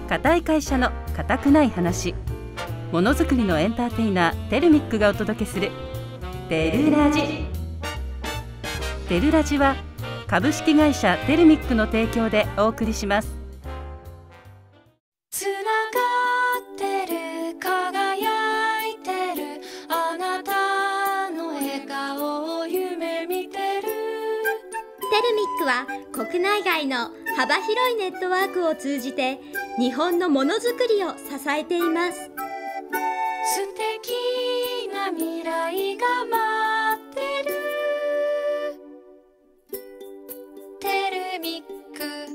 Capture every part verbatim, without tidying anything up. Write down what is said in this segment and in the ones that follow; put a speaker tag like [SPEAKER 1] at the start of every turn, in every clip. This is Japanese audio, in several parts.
[SPEAKER 1] 固い会社の固くない話。ものづくりのエンターテイナーテルミックがお届けするテルラジ。テルラジは株式会社テルミックの提供でお送りします。
[SPEAKER 2] つながってる、輝いてる、あなたの笑顔を夢見てる。
[SPEAKER 3] テルミックは国内外の幅広いネットワークを通じて日本のものづくりを支えています。
[SPEAKER 2] 素敵な未来が待ってる。テルミック。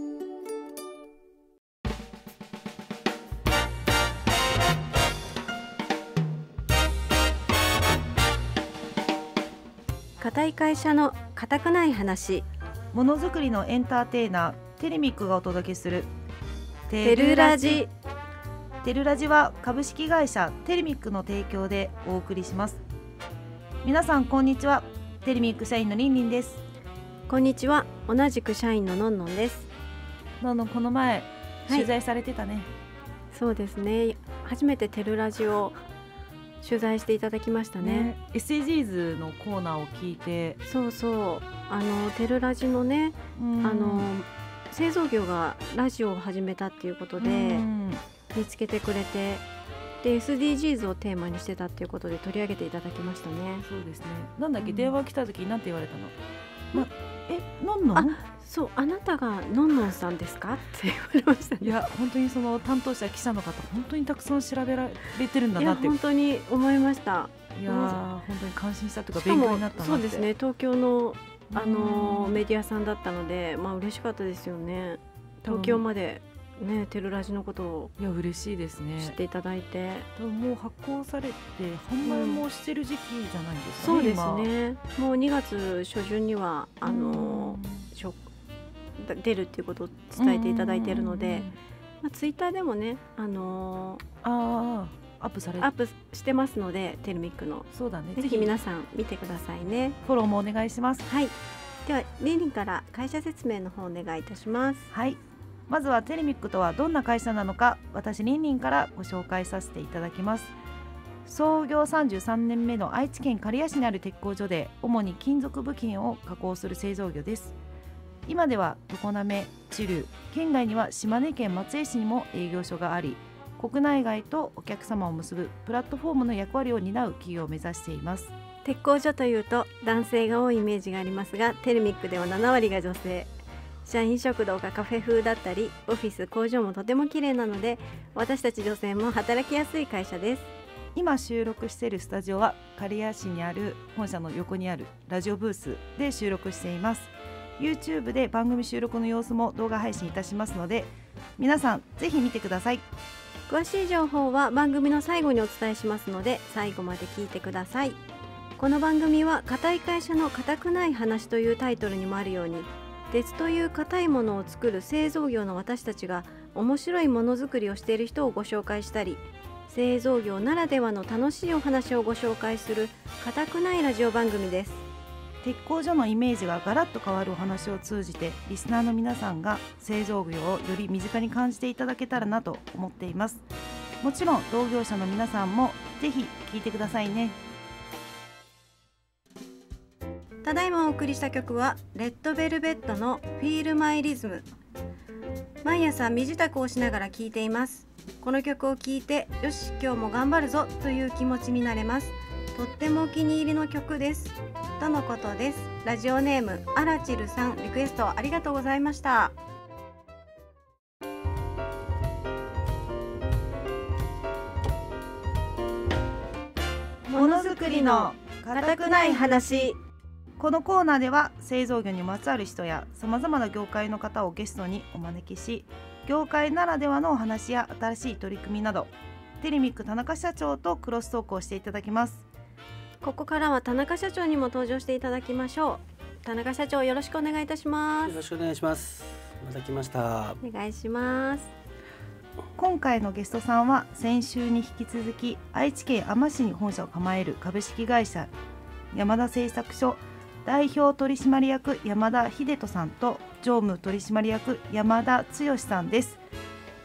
[SPEAKER 4] 固い会社の固くない話。
[SPEAKER 5] ものづくりのエンターテイナーテルミックがお届けする
[SPEAKER 4] テルラジ。
[SPEAKER 5] テルラジは株式会社テルミックの提供でお送りします。皆さんこんにちは。テルミック社員のりんりんです。
[SPEAKER 4] こんにちは。同じく社員ののんのんです。
[SPEAKER 5] のんのん、この前取材されてたね。
[SPEAKER 4] そうですね。初めてテルラジを取材していただきましたね。
[SPEAKER 5] ね、エスディージーズ のコーナーを聞いて、
[SPEAKER 4] そうそうあのテルラジのね、あの製造業がラジオを始めたっていうことで見つけてくれて、で エスディージーズ をテーマにしてたっていうことで取り上げていただきましたね。
[SPEAKER 5] そうですね。なんだっけ、うん、電話来た時に何て言われたの？なえ、のんのん？
[SPEAKER 4] あ、そう、あなたがのんのんさんですかって言われました、ね、
[SPEAKER 5] いや本当にその担当者記者の方本当にたくさん調べられてるんだなって。
[SPEAKER 4] いや本当に思いました。
[SPEAKER 5] いや本当に感心したというか勉強になったなって。
[SPEAKER 4] そうですね。東京のあのメディアさんだったので、まあ嬉しかったですよね。東京までね、テルラジのことを
[SPEAKER 5] いや嬉しいですね。
[SPEAKER 4] 知っていただいて、
[SPEAKER 5] もう発行されて販売もしてる時期じゃないですかね。
[SPEAKER 4] そうですね。もうにがつ初旬にはあの出るっていうことを伝えていただいているので、まあ、ツイッターでもね、あの
[SPEAKER 5] ー、あアップされ
[SPEAKER 4] アップしてますので、テルミックの。
[SPEAKER 5] そうだね。
[SPEAKER 4] ぜひ皆さん見てくださいね。
[SPEAKER 5] フォローもお願いします。
[SPEAKER 4] はい。ではりんりんから会社説明の方お願いいたします。
[SPEAKER 5] はい。まずはテルミックとはどんな会社なのか、私りんりんからご紹介させていただきます。創業さんじゅうさんねんめの愛知県刈谷市にある鉄工所で主に金属部品を加工する製造業です。今では常滑、知立、県外には島根県松江市にも営業所があり、国内外とお客様を結ぶプラットフォームの役割を担う企業を目指しています。
[SPEAKER 4] 鉄工所というと男性が多いイメージがありますが、テルミックではななわりが女性。社員食堂がカフェ風だったり、オフィス、工場もとても綺麗なので、私たち女性も働きやすい会社です。
[SPEAKER 5] 今収録しているスタジオは刈谷市にある本社の横にあるラジオブースで収録しています。 YouTube で番組収録の様子も動画配信いたしますので、皆さんぜひ見てください。
[SPEAKER 4] 詳しい情報は番組の最後にお伝えしますので、最後まで聞いてください。この番組は固い会社の固くない話というタイトルにもあるように、鉄という硬いものを作る製造業の私たちが面白いものづくりをしている人をご紹介したり、製造業ならではの楽しいお話をご紹介する固くないラジオ番組です。
[SPEAKER 5] 鉄工所のイメージがガラッと変わるお話を通じて、リスナーの皆さんが製造業をより身近に感じていただけたらなと思っています。もちろん同業者の皆さんもぜひ聞いてくださいね。
[SPEAKER 4] ただいまお送りした曲はレッドベルベットのフィールマイリズム。毎朝身支度をしながら聴いています。この曲を聴いて、よし今日も頑張るぞという気持ちになれます。とってもお気に入りの曲ですとのことです。ラジオネームアラチルさん、リクエストありがとうございました。
[SPEAKER 5] ものづくりの
[SPEAKER 4] 固くない話。
[SPEAKER 5] このコーナーでは製造業にまつわる人やさまざまな業界の方をゲストにお招きし、業界ならではのお話や新しい取り組みなど、テルミック田中社長とクロストークをしていただきます。
[SPEAKER 4] ここからは田中社長にも登場していただきましょう。田中社長、よろしくお願いいたします。
[SPEAKER 6] よろしくお願いします。また来ました。
[SPEAKER 4] お願いします。
[SPEAKER 5] 今回のゲストさんは先週に引き続き愛知県あま市に本社を構える株式会社山田製作所代表取締役山田秀人さんと常務取締役山田剛さんです。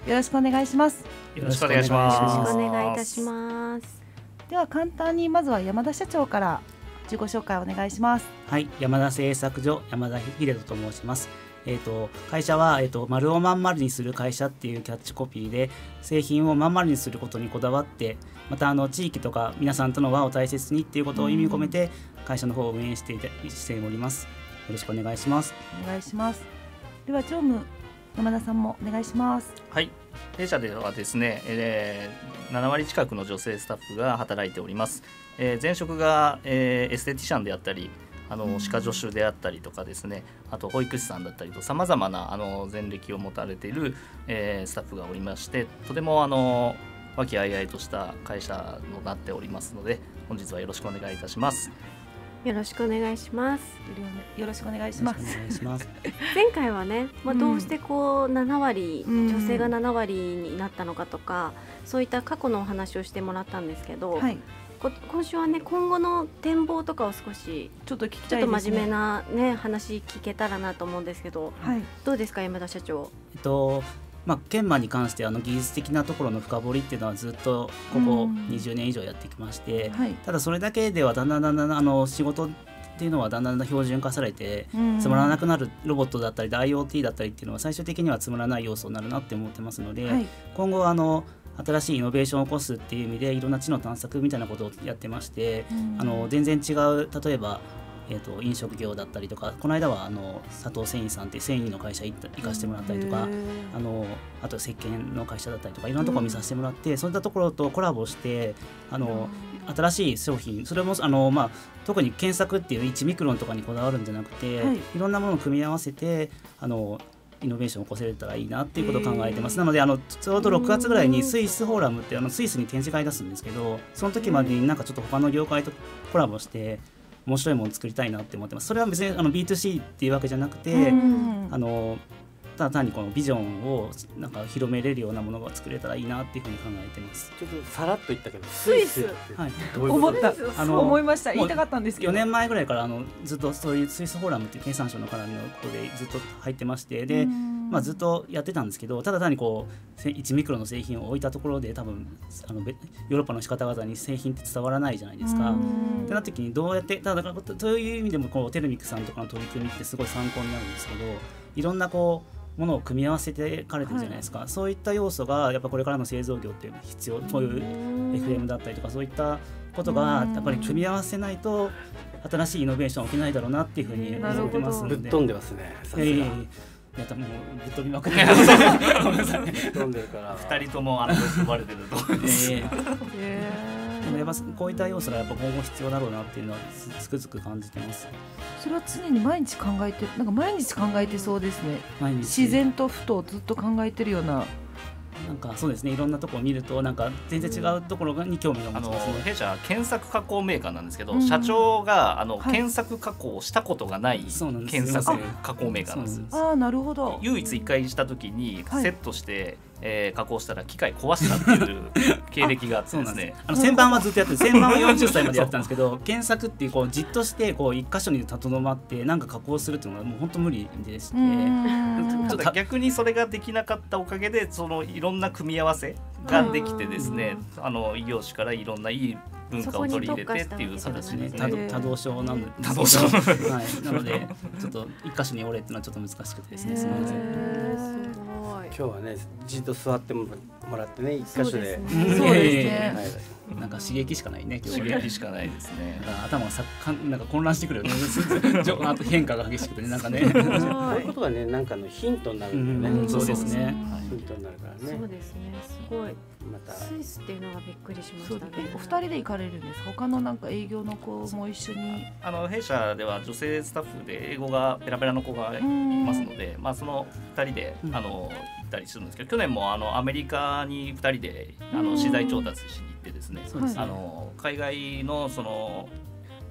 [SPEAKER 5] よろしくお願いします。
[SPEAKER 7] よろしくお願いします。
[SPEAKER 4] よろしくお願いいたします。
[SPEAKER 5] では簡単にまずは山田社長から自己紹介お願いします。
[SPEAKER 6] はい、山田製作所山田秀人と申します。えー、と会社は、えー、と丸をまん丸にする会社っていうキャッチコピーで、製品をまん丸にすることにこだわって、またあの地域とか皆さんとの輪を大切にっていうことを意味込めて会社の方を運営していてしております。よろしくお願いします。
[SPEAKER 5] お願いします。では常務山田さんもお願いします。
[SPEAKER 7] はい、弊社ではですね、えー、ななわり近くの女性スタッフが働いております。えー、前職が、えー、エステティシャンであったり、あの歯科助手であったりとかですね、あと保育士さんだったりとさまざまなあの前歴を持たれている、えー、スタッフがおりまして、とてもあの和気あいあいとした会社となっておりますので、本日はよろしくお願いいたします。
[SPEAKER 4] よろしくお願いします。
[SPEAKER 5] よろしくお願いします。
[SPEAKER 4] 前回はね、まあ、どうしてこうななわり、うん、女性がななわりになったのかとか、そういった過去のお話をしてもらったんですけど、はい、今週はね、今後の展望とかを少し
[SPEAKER 5] ちょっと聞きたいですね。
[SPEAKER 4] ちょっと真面目な、ね、話聞けたらなと思うんですけど、はい、どうですか山田社長。
[SPEAKER 6] えっとまあ、研磨に関してあの技術的なところの深掘りっていうのはずっとここにじゅうねん以上やってきまして、はい、ただそれだけではだんだんだんだんあの仕事っていうのはだんだん標準化されて、つまらなくなるロボットだったり アイオーティー だったりっていうのは最終的にはつまらない要素になるなって思ってますので、はい、今後あの新しいイノベーションを起こすっていう意味でいろんな知の探索みたいなことをやってまして、あの全然違う、例えばえー、と飲食業だったりとか、この間はあの佐藤繊維さんって繊維の会社行かせてもらったりとか、あのあと石鹸の会社だったりとかいろんなところを見させてもらって、うん、そういったところとコラボしてあの新しい商品、それもあの、まあ、特に検索っていういちミクロンとかにこだわるんじゃなくて、はい、いろんなものを組み合わせてあのイノベーションを起こせたらいいなっていうことを考えてます。なのであのちょうどろくがつぐらいにスイスフォーラムってあのスイスに展示会出すんですけど、その時までになんかちょっと他の業界とコラボして面白いものを作りたいなって思ってます。それは別にあの ビーツーシー っていうわけじゃなくて、あのただ単にこのビジョンをなんか広めれるようなものが作れたらいいなっていうふうに考えてます。
[SPEAKER 8] ちょっとさらっと言ったけどスイスってどういうこと？
[SPEAKER 5] 思った、あの思いました。言いたかったんですけど、
[SPEAKER 6] よねんまえぐらいからあのずっとそういうスイスフォーラムっていう経産省の絡みの子でずっと入ってまして、で、まあ、ずっとやってたんですけど、ただ単にこういちミクロの製品を置いたところで多分あのヨーロッパの方々に製品って伝わらないじゃないですか。ってなった時にどうやって、ただからそういう意味でもこうテルミックさんとかの取り組みってすごい参考になるんですけど、いろんなこうものを組み合わせてかれてるじゃないですか、はい、そういった要素がやっぱこれからの製造業って必要、そういう エフエム だったりとかそういったことがやっぱり組み合わせないと新しいイノベーション起きないだろうなっていうふうに思ってますので。
[SPEAKER 8] ぶっ飛んでますね、さすが。
[SPEAKER 6] いや多分もうぶっ飛びまくってる
[SPEAKER 8] 飛んでるから
[SPEAKER 7] ふたりともあの呼ばれてると思います。
[SPEAKER 6] でもやっぱこういった要素がやっぱ今後必要だろうなっていうのはつくづく感じてます。
[SPEAKER 5] それは常に毎日考えて、なんか毎日考えてそうですね。毎日自然とふとずっと考えてるような。
[SPEAKER 6] なんかそうですね、いろんなところを見るとなんか全然違うところに興味が持ちますね。
[SPEAKER 7] 弊社は検索加工メーカーなんですけど、うん、社長があの、はい、検索加工をしたことがない検索加工メーカーなんです。
[SPEAKER 5] ああ、なるほど。
[SPEAKER 7] 唯一一回した時にセットして、はい、えー、加工したら機械壊したっていう経歴があってですね。
[SPEAKER 6] あの旋盤はずっとやってる、旋盤はよんじゅっさいまでやってたんですけど検索っていうこうじっとしてこう一箇所にとどまってなんか加工するっていうのはもう本当無理でして、
[SPEAKER 7] ちょっと逆にそれができなかったおかげでそのいろんな組み合わせができてですね、あの異業種からいろんないい文化を取り入れてっていう形で、
[SPEAKER 6] ね、多動症なんで、
[SPEAKER 7] 多動症は
[SPEAKER 6] い、なのでちょっと一箇所に折れっていうのはちょっと難しくてですね。すみません。
[SPEAKER 8] 今日はねじっと座ってもらってね、一箇所で、
[SPEAKER 5] そうですね。
[SPEAKER 6] なんか刺激しかないね。
[SPEAKER 7] 刺激しかないですね。
[SPEAKER 6] 頭がさかなんか混乱してくるよね。あと変化が激しくてね、なんかね。
[SPEAKER 8] そういうことがね、なんかのヒントになるんだよね。
[SPEAKER 6] そうですね。
[SPEAKER 8] ヒントになるからね。
[SPEAKER 4] そうですね。すごい。またスイスっていうのがびっくりしましたね。
[SPEAKER 5] お二人で行かれるんですか？他のなんか営業の子も一緒に。
[SPEAKER 7] あの弊社では女性スタッフで英語がペラペラの子がいますので、まあその二人であの行ったりするんですけど、去年もあのアメリカに二人であの資材調達しに行ってですね、あの海外のその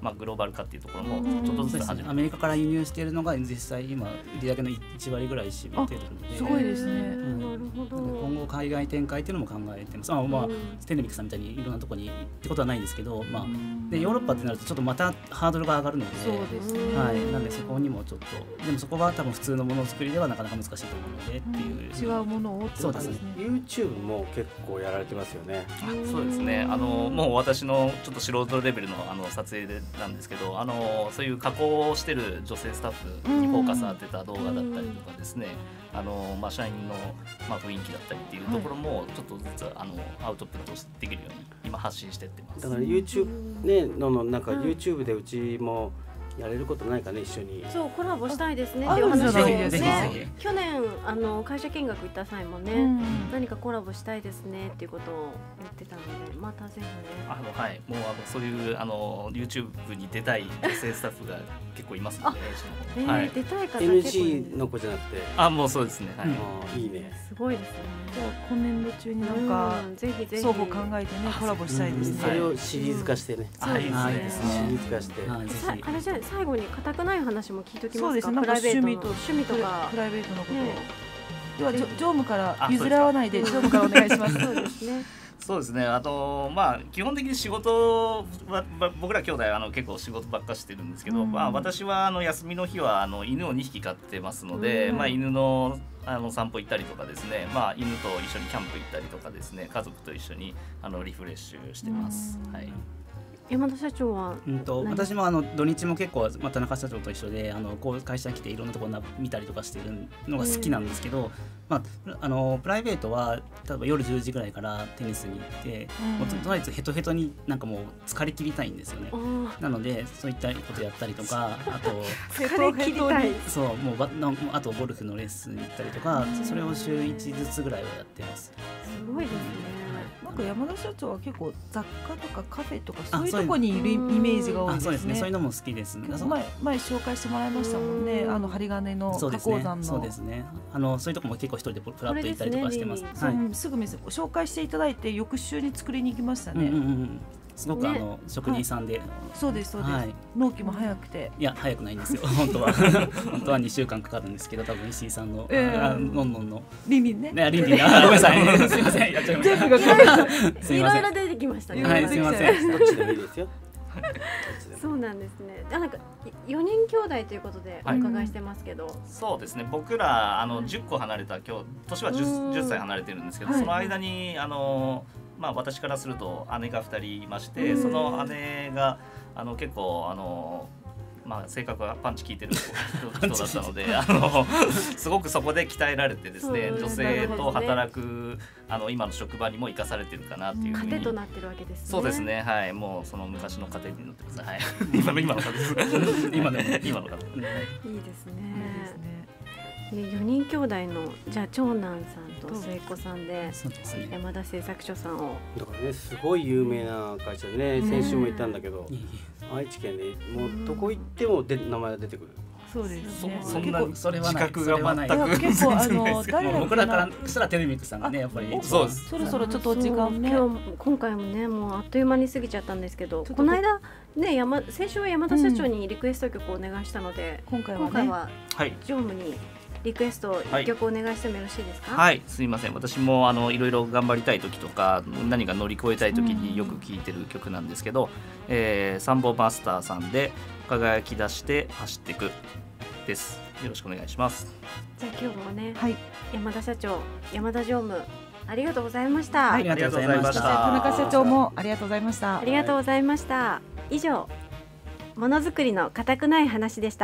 [SPEAKER 7] まあ、グローバル化っていうところもちょっとずつ始めて、
[SPEAKER 6] アメリカから輸入しているのが実際今売り上げのいちわりぐらい占めてるので、
[SPEAKER 5] すごいですね。
[SPEAKER 4] なるほど。
[SPEAKER 6] 今後海外展開っていうのも考えてます。まあ、まあ、テレミックさんみたいにいろんなところにってことはないんですけど、まあ、でヨーロッパってなるとちょっとまたハードルが上がるので、
[SPEAKER 5] そうですね。
[SPEAKER 6] はい、なんでそこにもちょっとでもそこは多分普通のものづくりではなかなか難しいと思うのでっていう、
[SPEAKER 5] 違うものをってことですね。
[SPEAKER 8] YouTube も結構やられてますよね。
[SPEAKER 7] あ、そうですね。あのもう私のちょっと素人レベルのあの撮影でなんですけど、あのそういう加工をしてる女性スタッフにフォーカス当てた動画だったりとかですね、あのまあ社員のまあ雰囲気だったりっていうところもちょっとずつあのアウトプットできるように今発信してってます。
[SPEAKER 8] だから YouTube ねののなんか YouTube でうちもやれることないかね、一緒に。
[SPEAKER 4] そう、コラボしたいですねっていう話をね、去年あの会社見学行った際もね、うん、何かコラボしたいですねっていうことを言ってたので、またぜひね。
[SPEAKER 7] あのはい、もうあのそういうあの YouTube に出たい女性スタッフが結構いますので、
[SPEAKER 4] えーはい、出たい方
[SPEAKER 8] エヌジー の子じゃなくて、
[SPEAKER 7] あ、もうそうですね。はい、
[SPEAKER 8] うん、いいね。
[SPEAKER 4] すごいですね。
[SPEAKER 5] じゃあ今年度中になんか、うん、ぜひぜひ双方考えてねコラボしたいですね。
[SPEAKER 8] それをシリーズ化してね。
[SPEAKER 7] はい、いいですね。
[SPEAKER 8] シリーズ化して。
[SPEAKER 4] あれじゃ最後に固くない話も聞いときますか。
[SPEAKER 5] そうですね。
[SPEAKER 4] プライベートの
[SPEAKER 5] 趣味と
[SPEAKER 4] 趣味とか
[SPEAKER 5] プライベートのことを。では常務から譲らないで常務からお願いします。
[SPEAKER 4] そうですね。
[SPEAKER 7] そうですね。あとまあ基本的に仕事は僕ら兄弟あの結構仕事ばっかしてるんですけど、うん、まあ私はあの休みの日はあの犬をにひき飼ってますので、うん、まあ犬のあの散歩行ったりとかですね、まあ犬と一緒にキャンプ行ったりとかですね、家族と一緒にあのリフレッシュしてます。はい。
[SPEAKER 4] 山田社長は、
[SPEAKER 6] うんと私もあの土日も結構、まあ、田中社長と一緒であのこう会社に来ていろんなところ見たりとかしているのが好きなんですけど、まあ、あのプライベートは例えば夜じゅうじぐらいからテニスに行って、うん、もうとりあえずヘトヘトになんかもう疲れ切りたいんですよね。なのでそういったことやったりとか、あと
[SPEAKER 4] 疲れ切りたい、
[SPEAKER 6] そうもうばあとゴルフのレッスンに行ったりとか、それを週いちずつぐらいはやってます。
[SPEAKER 4] すごいですね。
[SPEAKER 5] なんか山田社長は結構雑貨とかカフェとかそういうところにいるイメージが多いですね。
[SPEAKER 6] そうですね。そういうのも好きですね。
[SPEAKER 5] 前前紹介してもらいましたもんね。あの針金の加工山の。
[SPEAKER 6] そうですね。あのそういうとこも結構一人でプラッと行ったりとかしてます。
[SPEAKER 5] はい。すぐ紹介していただいて翌週に作りに行きましたね。
[SPEAKER 6] うんうんうん。すごくあの職人さんで、
[SPEAKER 5] そうですそうです。納期も早くて、
[SPEAKER 6] いや早くないんですよ。本当は本当はにしゅうかんかかるんですけど、多分石井さんののんのんの
[SPEAKER 5] リンリンね、
[SPEAKER 6] ねリンリンな、ごめんなさい、すみません、やっちゃいました。
[SPEAKER 4] いろいろ出てきましたね。
[SPEAKER 6] はい、すみません。
[SPEAKER 8] どっちでもいいですよ。
[SPEAKER 4] そうなんですね。なんかよにん兄弟ということでお伺いしてますけど、
[SPEAKER 7] そうですね。僕らあのじゅっこ離れた、今日年はじゅっさい離れてるんですけど、その間にあのまあ、私からすると姉がふたりいまして、その姉があの結構あの、まあ、性格がパンチ効いてる人だったのであのすごくそこで鍛えられてですね、女性と働くあの今の職場にも生かされてるかなっていうふうに、
[SPEAKER 4] 糧となってるわけですね。
[SPEAKER 7] そうですね、はい、もうその昔の糧になってます。はい、今の今の糧です今の今の糧、
[SPEAKER 4] いいですね。よにん兄弟のじゃあ長男さんと末っ子さんで山田製作所さんを、
[SPEAKER 8] だからねすごい有名な会社でね、先週も言ったんだけど、愛知県でもうどこ行ってもで名前が出てくる。
[SPEAKER 5] そうですね。
[SPEAKER 7] そんなそれは自覚が全く
[SPEAKER 5] 結構あの誰だ
[SPEAKER 6] 僕らからしたらテレミックさんがねやっぱり
[SPEAKER 7] そうです。
[SPEAKER 5] そろそろちょっとお時間ね。
[SPEAKER 4] 今日今回もねもうあっという間に過ぎちゃったんですけど、この間ね山先週は山田社長にリクエスト曲をお願いしたので、
[SPEAKER 5] 今回はね
[SPEAKER 4] 今回は常務にリクエストいっきょくお願いしてもよろしいですか。
[SPEAKER 7] はい、はい、すいません。私もあのいろいろ頑張りたい時とか何か乗り越えたい時によく聴いてる曲なんですけど、うんえー、サンボマスターさんで輝き出して走っていくです。よろしくお願いします。
[SPEAKER 4] じゃあ今日もね、
[SPEAKER 5] はい、
[SPEAKER 4] 山田社長、山田常務ありがとうございました。
[SPEAKER 6] はい、ありがとうございました。
[SPEAKER 5] 田中社長もありがとうございました。
[SPEAKER 4] ありがとうございました。以上、ものづくりの固くない話でした。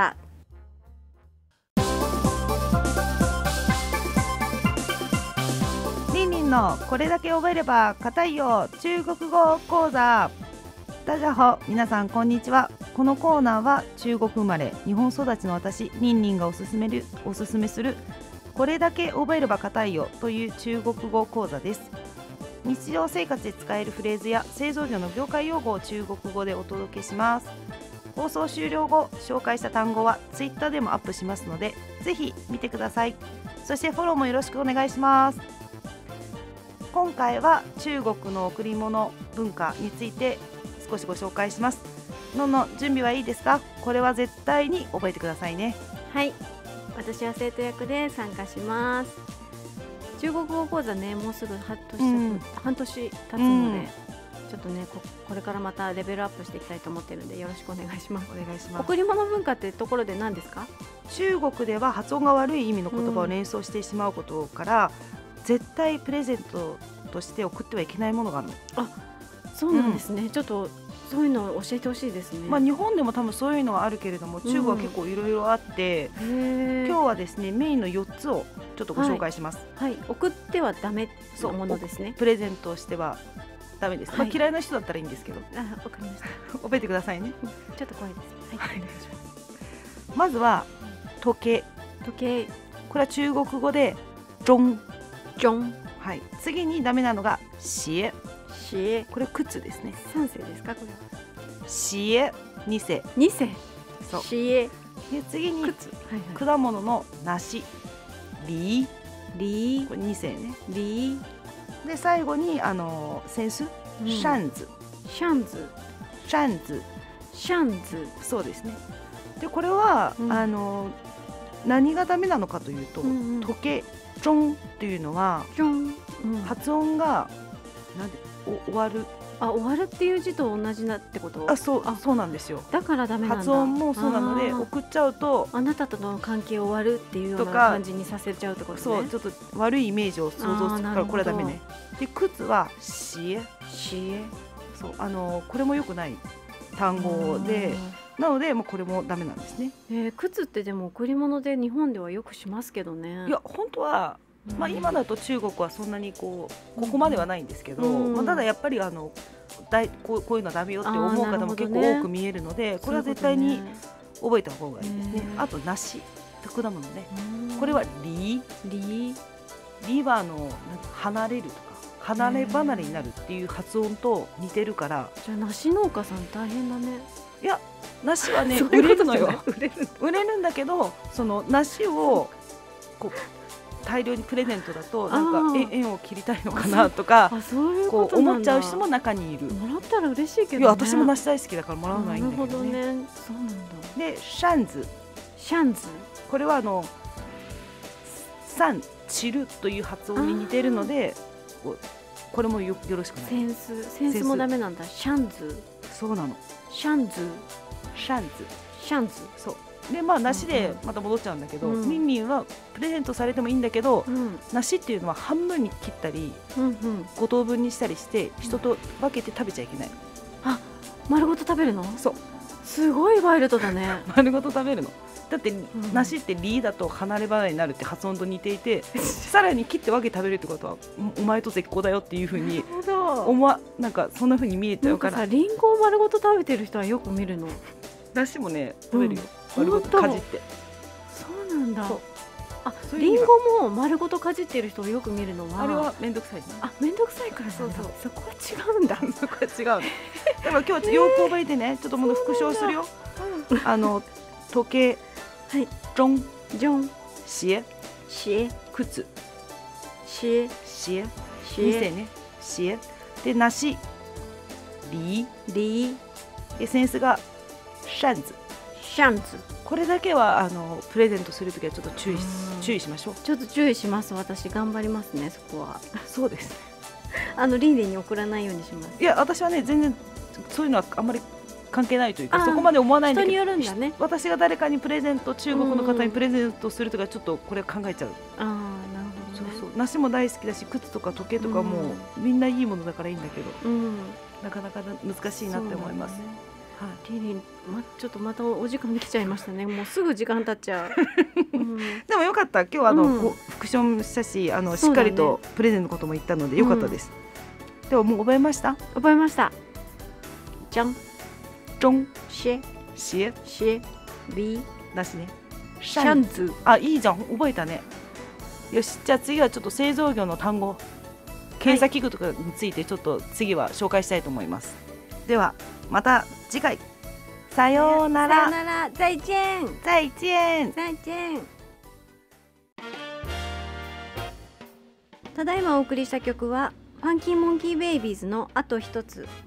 [SPEAKER 5] リンリンのこれだけ覚えれば硬いよ中国語講座。大家好、皆さんこんにちは。このコーナーは中国生まれ日本育ちの私リンリンがおすすめるおすすめするこれだけ覚えれば硬いよという中国語講座です。日常生活で使えるフレーズや製造業の業界用語を中国語でお届けします。放送終了後紹介した単語はツイッターでもアップしますのでぜひ見てください。そしてフォローもよろしくお願いします。今回は中国の贈り物文化について少しご紹介します。 のんのん準備はいいですか？これは絶対に覚えてくださいね。
[SPEAKER 4] はい、私は生徒役で参加します。中国語講座ね、もうすぐ半年、うん、半年経つので、うん、ちょっとね こ, これからまたレベルアップしていきたいと思ってるんで、よろしくお願いします。
[SPEAKER 5] お願いします。
[SPEAKER 4] 贈り物文化ってところで何ですか？
[SPEAKER 5] 中国では発音が悪い意味の言葉を連想してしまうことから、うん、絶対プレゼントとして送ってはいけないものがあるの。
[SPEAKER 4] あ、そうなんですね、うん、ちょっとそういうのを教えてほしいですね。
[SPEAKER 5] まあ、日本でも多分そういうのはあるけれども、中国は結構いろいろあって、うん、今日はですねメインのよっつをちょっとご紹介します。
[SPEAKER 4] はい、はい、送ってはダメのものですね。
[SPEAKER 5] プレゼントしてはダメです、はい、まあ、嫌いな人だったらいいんですけど。
[SPEAKER 4] あ、わかりました
[SPEAKER 5] 覚えてくださいね。
[SPEAKER 4] ちょっと怖いです。はい、お願いします。
[SPEAKER 5] まずは時計。
[SPEAKER 4] 時計、
[SPEAKER 5] これは中国語でジョン
[SPEAKER 4] ジョン。
[SPEAKER 5] はい、次にダメなのが鞋。
[SPEAKER 4] 鞋、
[SPEAKER 5] これ靴ですね。
[SPEAKER 4] さん世ですかこれは。
[SPEAKER 5] 鞋に世。
[SPEAKER 4] に世。
[SPEAKER 5] そう。
[SPEAKER 4] 鞋。
[SPEAKER 5] で次に
[SPEAKER 4] 靴、はいはい、
[SPEAKER 5] 果物の梨。梨。
[SPEAKER 4] 梨。
[SPEAKER 5] これに世ね。
[SPEAKER 4] 梨。
[SPEAKER 5] で最後にあの扇子、うん、シャンズ。
[SPEAKER 4] シャンズ。
[SPEAKER 5] シャンズ。
[SPEAKER 4] シャンズ。
[SPEAKER 5] そうですね。でこれは、うん、あの何がダメなのかというと、うんうん、時計ジョンっていうのは、
[SPEAKER 4] ジョン、うん、
[SPEAKER 5] 発音がなんでお終わる。
[SPEAKER 4] あ、終わるっていう字と同じなってこと？
[SPEAKER 5] あ、そう、あ、そうなんですよ。
[SPEAKER 4] だからダメなんだ。
[SPEAKER 5] 発音もそうなので送っちゃうと、
[SPEAKER 4] あなたとの関係終わるっていうような感じにさせちゃうってことね。
[SPEAKER 5] そう、ちょっと悪いイメージを想像するからこれはダメね。で靴はシエ。
[SPEAKER 4] シエ。
[SPEAKER 5] そう、あのこれも良くない単語で、なのでもうこれもダメなんですね。
[SPEAKER 4] えー、靴ってでも贈り物で日本ではよくしますけどね。
[SPEAKER 5] いや本当は、まあ、今だと中国はそんなにこうここまではないんですけど、うん、まあ、ただやっぱりあのだいこう、こういうのはダメよって思う方も結構多く見えるので、これは絶対に覚えた方がいいですね。あと梨、果物ね、これはリ
[SPEAKER 4] リ
[SPEAKER 5] リはあの離れるとか離れ離れになるっていう発音と似てるから。
[SPEAKER 4] じゃあ梨農家さん大変だね。
[SPEAKER 5] いや梨はね売れるのよ。売れる売れるんだけど、その梨をこう大量にプレゼントだとなんか縁を切りたいのかなとかこう思っちゃう人も中にいる。
[SPEAKER 4] もらったら嬉しいけどね。
[SPEAKER 5] いや私も梨大好きだからもらうのはいいんだけどね。
[SPEAKER 4] なるほどね。そうなんだ。
[SPEAKER 5] でシャンズ。
[SPEAKER 4] シャンズ、
[SPEAKER 5] これはあの散散るという発音に似てるので、これも よ, よろしくない。
[SPEAKER 4] センスセンスもダメなんだ。シャンズ。
[SPEAKER 5] そうなの。
[SPEAKER 4] シャンズ
[SPEAKER 5] シャンズ
[SPEAKER 4] シャンズ。
[SPEAKER 5] そうで、まあ梨でまた戻っちゃうんだけど、うん、ミンミンはプレゼントされてもいいんだけど、うん、梨っていうのは半分に切ったり、うんうん、ご等分にしたりして人と分けて食べちゃいけない。
[SPEAKER 4] あ、丸ごと食べるの？
[SPEAKER 5] そう、
[SPEAKER 4] すごいワイルドだね。
[SPEAKER 5] 丸ごと食べるの。だって、うん、梨ってリだと離れ離れになるって発音と似ていてさらに切って分け食べるってことは お, お前と絶好だよっていうふうに思わなんかそんなふうに見えちゃうから。
[SPEAKER 4] なんかさ、リンゴを丸ごと食べてる人はよく見るの。
[SPEAKER 5] 梨もね食べるよ、うん、丸ごとかじって。
[SPEAKER 4] そうなんだ。あ、リンゴも丸ごとかじってる人をよく見るのは、
[SPEAKER 5] あれはめんどくさいね。
[SPEAKER 4] あ、めんどくさいから。そうそう、そこは違うんだ。
[SPEAKER 5] そこは違うの。だから今日はよく覚えてね、ちょっともう復唱するよ。あの時計、
[SPEAKER 4] はい、
[SPEAKER 5] ジョン
[SPEAKER 4] ジョン、
[SPEAKER 5] 鞋
[SPEAKER 4] 鞋、
[SPEAKER 5] 靴、
[SPEAKER 4] 鞋
[SPEAKER 5] 鞋、に世ね、鞋で梨、梨、
[SPEAKER 4] 梨
[SPEAKER 5] エッセンスがシャンズ。
[SPEAKER 4] シャンズ。
[SPEAKER 5] これだけはあのプレゼントするときはちょっと注意し注意しましょう。
[SPEAKER 4] ちょっと注意します。私頑張りますね、そこは。
[SPEAKER 5] そうです。
[SPEAKER 4] あのリンリンに送らないようにします。
[SPEAKER 5] いや私はね全然そういうのはあんまり関係ないというか、そこまで思わないんだけど、
[SPEAKER 4] 人によるんだね。
[SPEAKER 5] 私が誰かにプレゼント、中国の方にプレゼントするとかちょっとこれ考えちゃう。
[SPEAKER 4] ああ、なるほどね。
[SPEAKER 5] そうそう、梨も大好きだし、靴とか時計とかもみんないいものだからいいんだけど、うん、なかなか難しいなって思います。
[SPEAKER 4] はい、リンリン、ま、ちょっとまたお時間できちゃいましたね。もうすぐ時間経っちゃう。うん、
[SPEAKER 5] でもよかった。今日はあの、うん、復唱したし、あのしっかりとプレゼントのことも言ったのでよかったです。うん、でももう覚えました？
[SPEAKER 4] 覚えました。じゃん。
[SPEAKER 5] ジョン、
[SPEAKER 4] 鞋、
[SPEAKER 5] 鞋、
[SPEAKER 4] 鞋、梨、
[SPEAKER 5] 梨ね。
[SPEAKER 4] シャンズ。
[SPEAKER 5] あ、いいじゃん。覚えたね。よし、じゃあ次はちょっと製造業の単語、検査器具とかについてちょっと次は紹介したいと思います。ではまた次回。さようなら。
[SPEAKER 4] さようなら。再见。
[SPEAKER 5] 再见。
[SPEAKER 4] 再见。ただいまお送りした曲はファンキーモンキーベイビーズのあと一つ。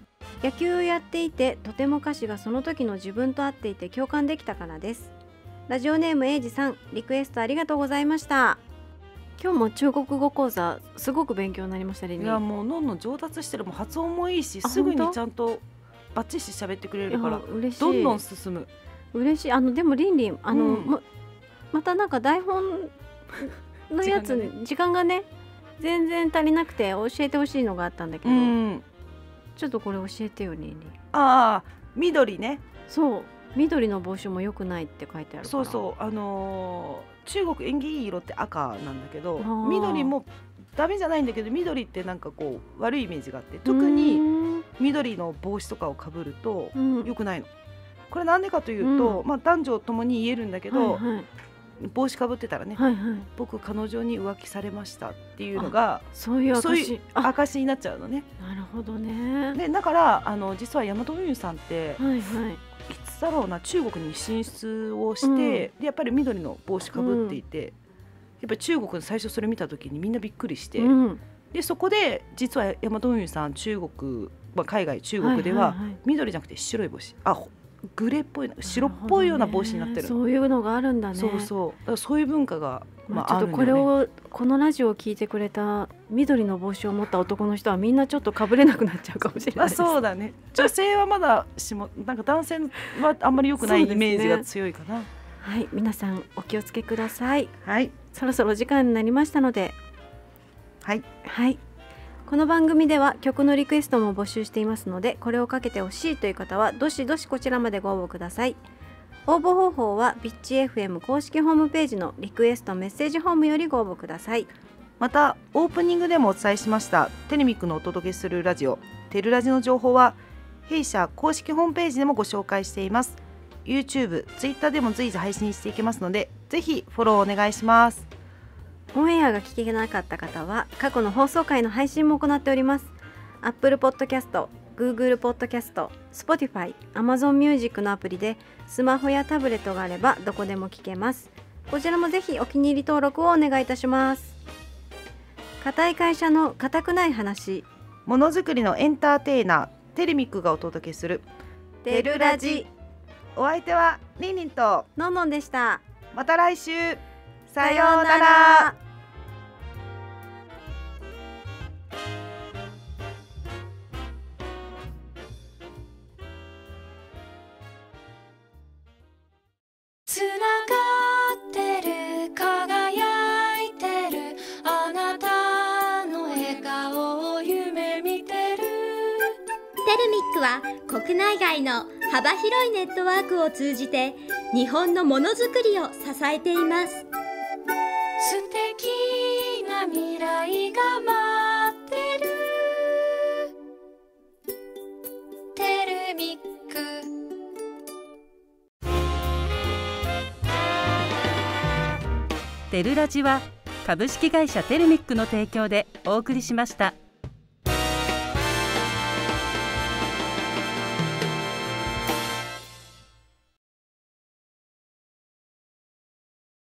[SPEAKER 4] 野球をやっていてとても歌詞がその時の自分と合っていて共感できたからです。ラジオネームエイジさん、リクエストありがとうございました。今日も中国語講座すごく勉強になりましたね。
[SPEAKER 5] いやもうどんどん上達してる。もう発音もいいし、すぐにちゃんとバッチリ喋ってくれるから嬉しい。どんどん進む。嬉しい。
[SPEAKER 4] あのでもリンリンあの、うん、ま, またなんか台本のやつ時間 が, ね、時間がね全然足りなくて教えてほしいのがあったんだけど、うん、ちょっとこれ教えてよリンリン。
[SPEAKER 5] ああ緑ね。
[SPEAKER 4] そう緑の帽子も良くないって書いてあるから。
[SPEAKER 5] そうそうあのー中国縁起いい色って赤なんだけど、緑もダメじゃないんだけど、緑ってなんかこう悪いイメージがあって、特に緑の帽子とかをかぶると良くないの。これなんでかというと、うん、まあ男女ともに言えるんだけど、はいはい、帽子かぶってたらね、はいはい、僕彼女に浮気されましたっていうのが
[SPEAKER 4] そういう証、
[SPEAKER 5] 証になっちゃうのね。
[SPEAKER 4] なるほどね。
[SPEAKER 5] でだからあの実は大和運輸さんって、
[SPEAKER 4] はいはい、
[SPEAKER 5] いつだろうな中国に進出をして、うん、でやっぱり緑の帽子かぶっていて、うん、やっぱり中国で最初それ見た時にみんなびっくりして、うん、でそこで実は大和運輸さん中国、まあ、海外中国では緑じゃなくて白い帽子、あグレーっぽい白っぽいような帽子になってる、
[SPEAKER 4] ね、そういうのがあるんだね。
[SPEAKER 5] そうそうだからそういう文化が、まあ、
[SPEAKER 4] ちょっとこれを、ね、このラジオを聞いてくれた緑の帽子を持った男の人はみんなちょっとかぶれなくなっちゃうかもしれないです。
[SPEAKER 5] あそうだね。女性はまだしもなんか男性はあんまり良くないイメージが強いかな、ね、
[SPEAKER 4] はい皆さんお気をつけください。
[SPEAKER 5] はい
[SPEAKER 4] そろそろお時間になりましたので、
[SPEAKER 5] はい
[SPEAKER 4] はいこの番組では曲のリクエストも募集していますので、これをかけてほしいという方はどしどしこちらまでご応募ください。応募方法はビッチ エフエム 公式ホームページのリクエストメッセージホームよりご応募ください。
[SPEAKER 5] またオープニングでもお伝えしましたテレミックのお届けするラジオテルラジの情報は弊社公式ホームページでもご紹介しています。 YouTube、Twitter でも随時配信していきますのでぜひフォローお願いします。
[SPEAKER 4] オンエアが聞けなかった方は過去の放送回の配信も行っております。 Apple Podcast、Google Podcast、Spotify、Amazon Music のアプリでスマホやタブレットがあればどこでも聞けます。こちらもぜひお気に入り登録をお願いいたします。固い会社の固くない話、
[SPEAKER 5] ものづくりのエンターテイナーテレミックがお届けする
[SPEAKER 4] テルラジ。
[SPEAKER 5] お相手はリンリンと
[SPEAKER 4] のんのんでした。
[SPEAKER 5] また来週さようなら。
[SPEAKER 2] つながってる輝いてるあなたの笑顔を夢見てる。
[SPEAKER 3] テルミックは国内外の幅広いネットワークを通じて日本のものづくりを支えています。
[SPEAKER 2] 素敵な未来が待ってる。テルミック。
[SPEAKER 1] テルラジは株式会社テルミックの提供でお送りしました。